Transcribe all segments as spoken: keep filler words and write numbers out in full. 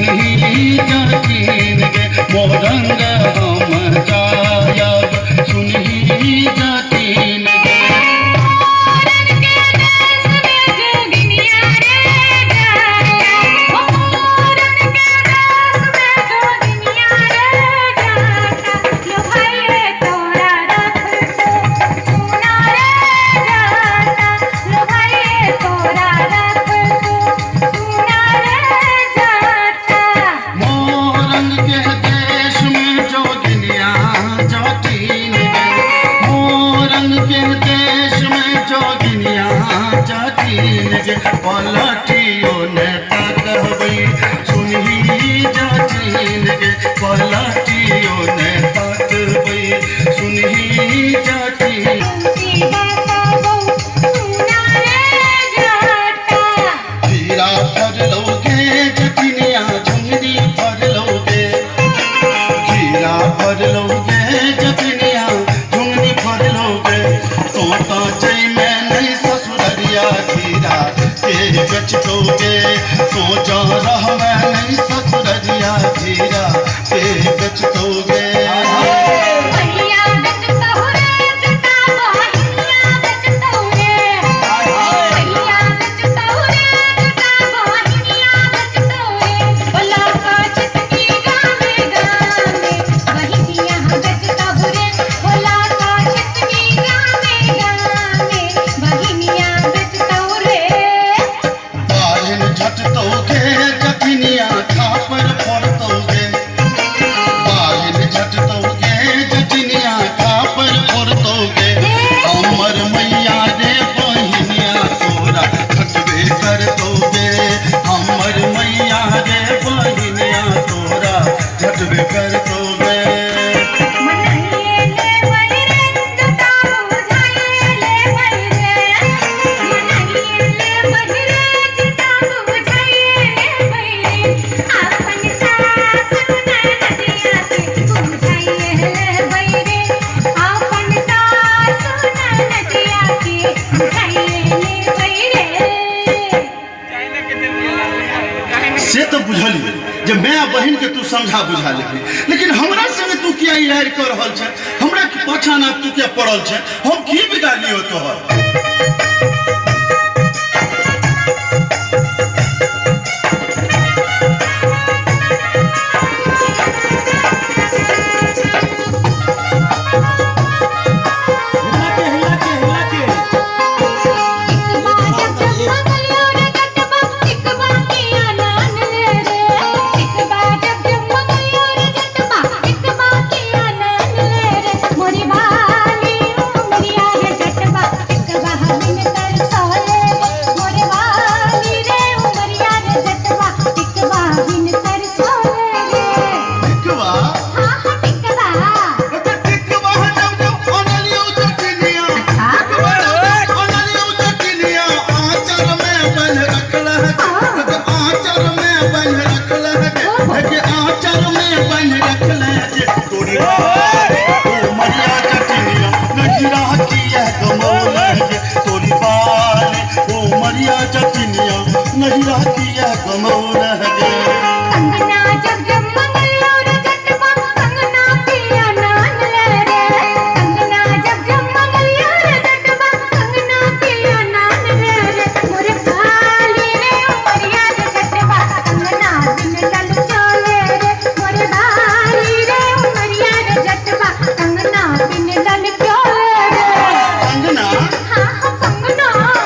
सुनही जतीन गे मोरंग हम जायब सुनही जतीन गे पलटियो नेता कहबै सुनही जतीन गे पलटियो नेता कहबै सुनही जतीन हीरा भरलोगे जतीनिया झुंगनी भरलोगे हीरा भरलोगे जतीनिया झुंगनी भरलोगे तोता जय में नहीं ससुररिया हीरा के बेच दोगे तो जा रहा मैं नहीं ससुररिया हीरा के बेच दोगे से तो बुझलिए जे मैं बहन के तू समझा बुझा ले लेकिन हमरा संगे तू किया यार कर रहल छ हमरा के पाछा ना तू के पड़ल छ हम की बिगाड़लियो तोहर नहीं रहती है कमौन है कंगना जब जब मंगलो रे जटवा कंगना पिया नान ले रे कंगना जब जब मंगलो रे जटवा कंगना पिया नान ले रे मोरे खाली रे उमरिया रे जटवा कंगना बिन डल चले रे मोरे भाली रे उमरिया रे जटवा कंगना बिन डल चले रे कंगना हां हां कंगना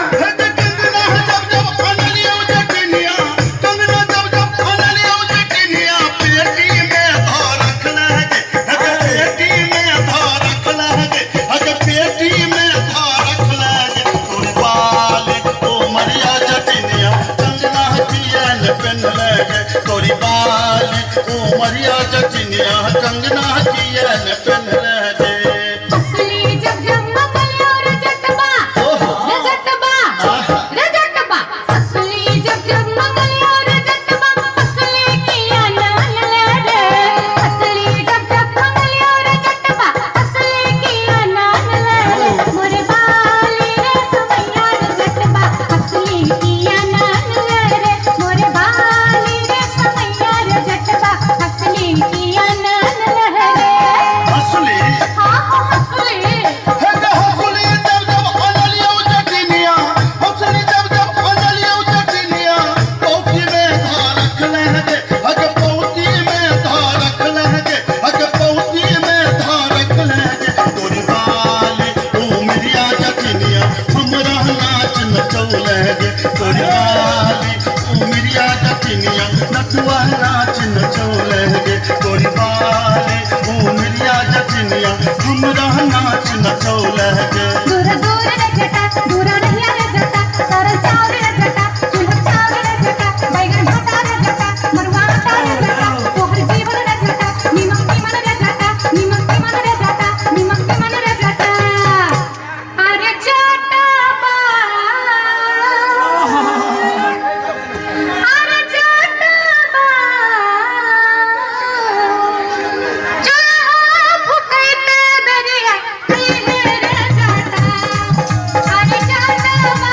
तोरी बाल उमरिया जतिनिया कंगना किया न पहन लगे असली जब जब मंगलो रे जटवा रे जटवा रे जटवा असली जब जब मंगलो रे जटवा असली किया नान ले रे असली जब जब मंगलो रे जटवा असली किया नान ले रे मोरे बाली रे समैया रे जटवा असली किया नान ले रे मोरे बाली रे समैया रे जटनिया नटुआ नाच नचौलगे तोरी बाले उमरिया जटनिया हमरा नाच नचौलगे दूर दूर रे जटा दूर रहिया रे जटा सरल चाव रे जटा चूल्हा चाव रे जटा बैगन भाटा रे जटा मरुआ आटा रे जटा तोहर जीवन रे जटा नीमक नीमन रे जटा नीमक नीमन रे जटा नीमक नीमन रे जटा अरे जटा बा अरे जटा बा चूल्हा फुकैते बेरिया रे रे जटा अरे जटा बा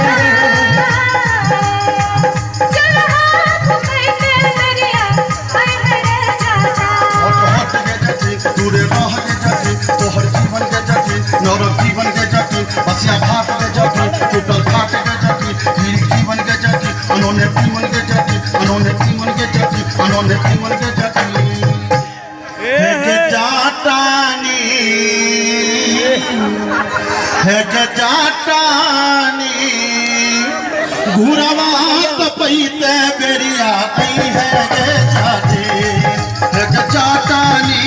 चूल्हा फुकैते बेरिया रे रे जटा हट हट के जटी दूरे रह के जटी तोहर जीवन के जटी नरक जीवन के जटी बसिया भात के जटी टूटल घाट के जटी हीर जीवन के जटी अनोने जीवन के जटी अनोने जीवन के जटी अनोने जीवन के जटी हे के जाटानी हे के जाटानी घुरवा कपैते बेरिया आई है गे जाटी हे के जाटानी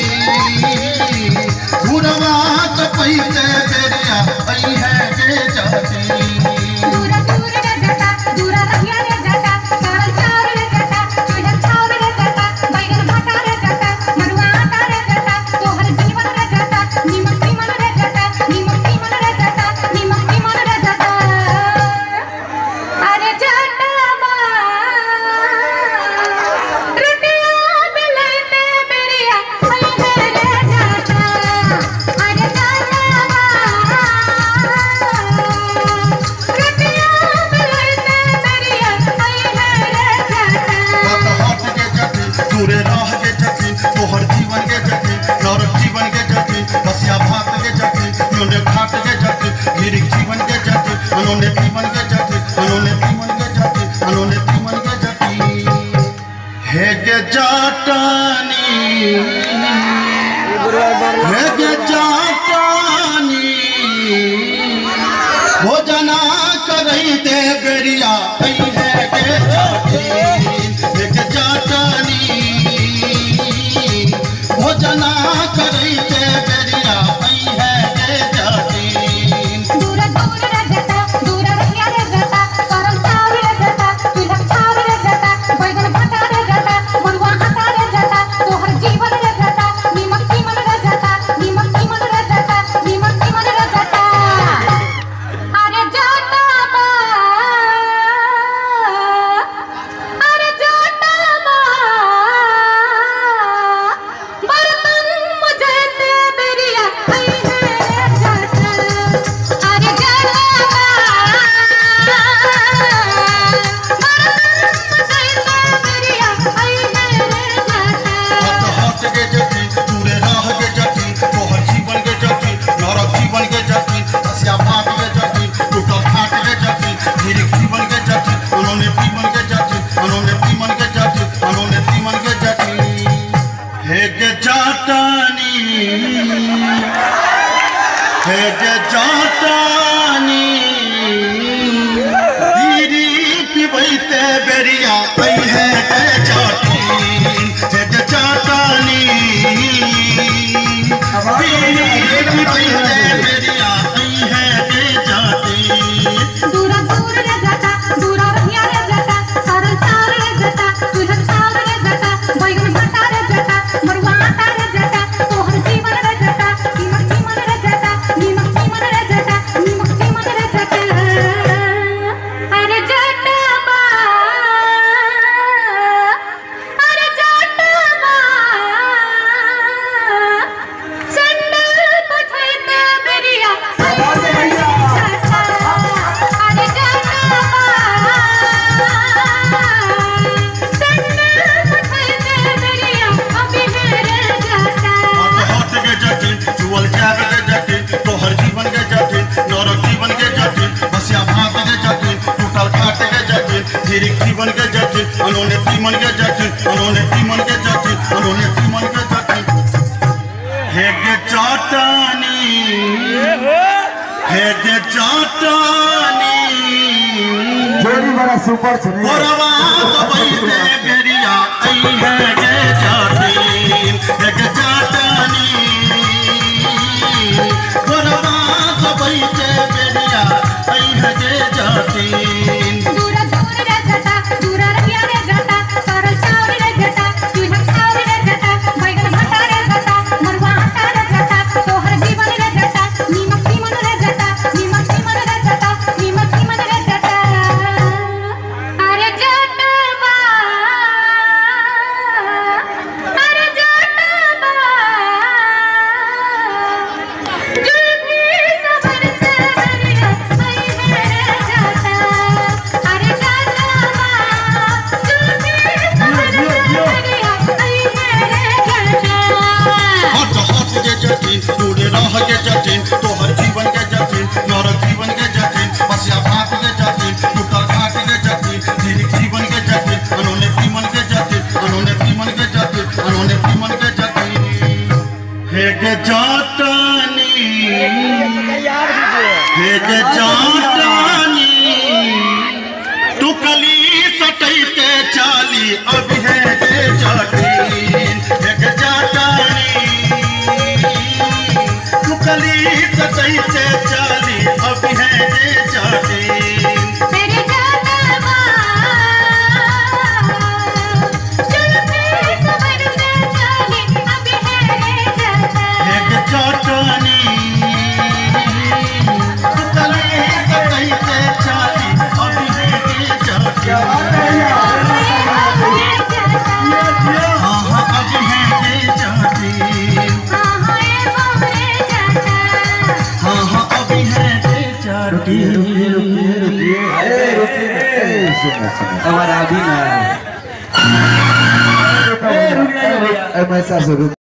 घुरवा कपैते बेरिया आई है गे जाटी दूर दूर रे जटा दूर रहिया रे जटा सरल चाव रे जटा चूल्हा चाव रे जटा बैगन भाटा रे जटा मरुआ आटा रे जटा तोहर जीवन रे जटा नीमक नीमन रे जटा नीमक नीमन रे जटा नीमक नीमन रे जटा अरे जटा बा रोटिया बेलैते बेरिया आई है रे जटा अरे जटा बा रोटिया बेलैते बेरिया आई है रे जटा हट हट के जटी दूरे रह के जटी तोहर जीवन के जटी नरक जीवन के जटी बसिया भात के जटी नोने घाट के जटी हीर जीवन के जटी अनोने जीवन के जटी अनोने जीवन के जटी अनोने जीवन के जटी हे गे जाटानी हे गे जाटानी भोजना करई दे बेरिया आई है गे जाटी हे गे जाटानी भोजना करई दे बेरिया आई है गे जाटी दूर दूर रे जटा दूर रहिया रे जटा सरल चाव रे जटा चूल्हा चाव रे जटा बैगन भाटा रे जटा मरुआ आटा रे जटा तोहर जीवन रे जटा नीमक नीमन रे जटा नीमक नीमन रे जटा नीमक नीमन रे जटा अरे जटा बा अरे जटा बा बर्तन मुझते बेरिया आई है रे जटा अरे जटा बा बर्तन मुझते बेरिया आई है रे जटा हट हट के जटी दूरे रह के जटी तोहर जीवन के जटी नरक जीवन के जटी बसिया भात के जटी टूटल घाट के जटी हीर जीवन के जटी अनोने जीवन के जटी अनोने जीवन के जटी अनोने जीवन के जटी हे गे जाटानी हे गे जाटानी दीरी पिबैते बेरिया आई है गे जाटी हे गे जाटानी दीरी पिबैते बेरिया आई है गे जाटी दूर दूर रे जटा दूर रहिया रे जटा सरल चाव रे जटा चूल्हा चाव रे जटा बैगन भाटा रे जटा मरुआ आटा रे जटा तोहर जीवन रे जटा नीमक नीमन रे जटा नीमक नीमन रे जटा नीमक नीमन रे जटा अरे जटा बा अरे जटा बा संडल पठैते बेरिया आई है रे जटा अरे जटा बा संडल पठैते बेरिया अभी है रे जटा हट हट के जटी चुअल जाग के जटी तोहर जीवन के जटी नरक जीवन के जटी बसिया भात के जटी टूटल घाट के जटी हीर जीवन के जटी अनोने जीवन के जटी अनोने जीवन के जटी अनोने जीवन के जटी हे गे जाटानी हे गे जाटानी बड़ा सुपर छे मोरवा दबैते बेरिया आई है गे जातीन एक जाटनी मोरवा दबैते बेरिया आई है गे जातीन दूर दूर रे घटा दूर रहिया रे घटा सरल चावल रे घटा चूहा चावल रे घटा बैगन भाटा रे घटा मरुआ आटा रे घटा तोहर जीवन रे घटा नीमक सीमन रे घटा नीमक सीमन रे घटा नीमक सीमन रे घटा अरे जटबा अरे जटबा जुल्फी सबर से बरिया आई है रे जाता अरे जटबा जुल्फी सबर से बरिया आई है रे जाता हट हट के जतीन दूर रह के जतीन तोहर जीवन के जतीन नरक जीवन के जतीन बसिया भात के जतीन टूटल घाट के जतीन जीवित जीवन के जतीन अनोने जीवन के जतीन अनोने जीवन के जतीन अनोने जीवन के जतीन हे गे जाटनी हे गे जाटनी तू कली सटैते चाली अब है गे जाटीन हे गे जाटनी तू कली सटैते चाली अब है गे जाटीन तेरे जटबा जुल्फी सबर से चली अब है रे जाता एक जाटनी तू कली सटैते चाली अब है गे जाटीन हाँ हाँ अब है गे जाटीन हाँ हाँ अब है गे जाटीन हमारा अभी ना ऐसा